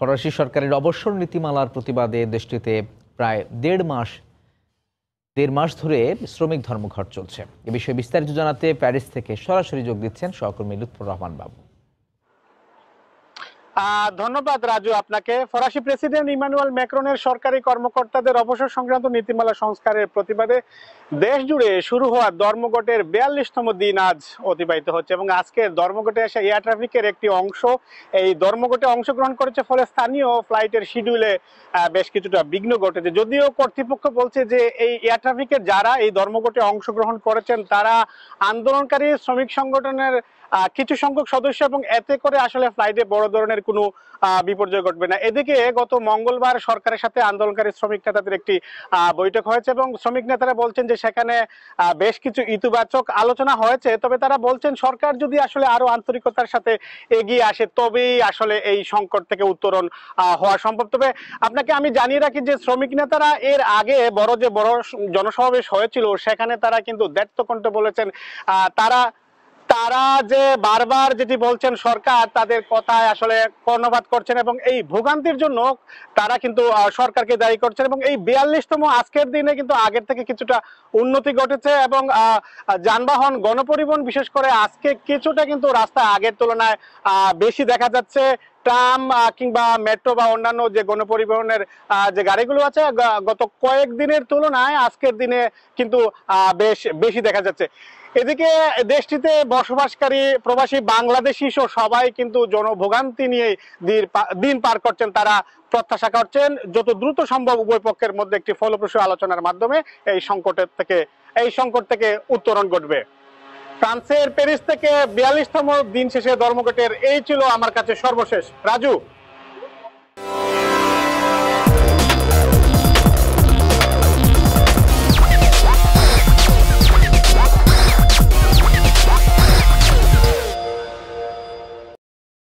ফরাসি সরকারের অবসর নীতিমালার প্রতিবাদে দেশটিতে প্রায় দেড় মাস ধরে শ্রমিক ধর্মঘট চলছে। এ বিষয়ে বিস্তারিত জানাতে প্যারিস থেকে সরাসরি যোগ দিচ্ছেন সহকর্মী লুৎফর রহমান বাবু। ধন্যবাদ রাজু আপনাকে। ফরাসি প্রেসিডেন্ট ইমানুয়েল ম্যাক্রনের সরকারি কর্মকর্তাদের অবসর সংক্রান্ত নীতিমালা সংস্কারের প্রতিবাদে দেশ জুড়ে শুরু হওয়া ধর্মঘটের 42তম দিন আজ অতিবাহিত হচ্ছে এবং আজকের ধর্মঘটে আসা এয়ার ট্রাফিকের একটি অংশ এই ধর্মঘটে অংশগ্রহণ করেছে, ফলে স্থানীয় ফ্লাইটের শিডিউলে বেশ কিছুটা বিঘ্ন ঘটেছে। যদিও কর্তৃপক্ষ বলছে যে এই এয়ার ট্রাফিকের যারা এই ধর্মঘটে অংশগ্রহণ করেছেন তারা আন্দোলনকারী শ্রমিক সংগঠনের কিছু সংখ্যক সদস্য এবং এতে করে আসলে ফ্লাইটে বড় ধরনের কোনো বিপর্যয় ঘটবে না। এদিকে গত মঙ্গলবার সরকারের সাথে আন্দোলনকারী শ্রমিক নেতাদের একটি বৈঠক হয়েছে এবং শ্রমিক নেতারা বলছেন যে সেখানে বেশ কিছু ইতিবাচক আলোচনা হয়েছে, তবে তারা বলছেন সরকার যদি আসলে আরো আন্তরিকতার সাথে এগিয়ে আসে তবেই আসলে এই সংকট থেকে উত্তরণ হওয়া সম্ভব। তবে আপনাকে আমি জানিয়ে রাখি যে শ্রমিক নেতারা এর আগে বড় জনসমাবেশ হয়েছিল সেখানে তারা কিন্তু দ্ব্যর্থকণ্ঠে বলেছেন তারা যে বারবার যেটি বলছেন সরকার তাদের কথায় আসলে কর্ণপাত করছেন এবং এই ভোগান্তির জন্য তারা কিন্তু সরকারকে দায়ী করছেন। এবং এই 42তম আজকের দিনে কিন্তু আগের থেকে কিছুটা উন্নতি ঘটেছে এবং যানবাহন গণপরিবহন বিশেষ করে আজকে কিছুটা কিন্তু রাস্তা আগের তুলনায় বেশি দেখা যাচ্ছে। ট্রাম কিংবা মেট্রো বা অন্যান্য যে গণপরিবহনের যে গাড়িগুলো আছে গত কয়েকদিনের তুলনায় আজকের দিনে কিন্তু বেশ বেশি দেখা যাচ্ছে। এদিকে দেশটিতে বসবাসকারী প্রবাসী বাংলাদেশি সহ সবাই কিন্তু জনভোগান্তি নিয়ে দিন পার করছেন। তারা প্রত্যাশা করছেন যত দ্রুত সম্ভব উভয় পক্ষের মধ্যে একটি ফলপ্রসূ আলোচনার মাধ্যমে এই সংকট থেকে উত্তরণ ঘটবে। ফ্রান্সের প্যারিস থেকে 42তম দিন শেষে ধর্মঘটের এই ছিল আমার কাছে সর্বশেষ। রাজু।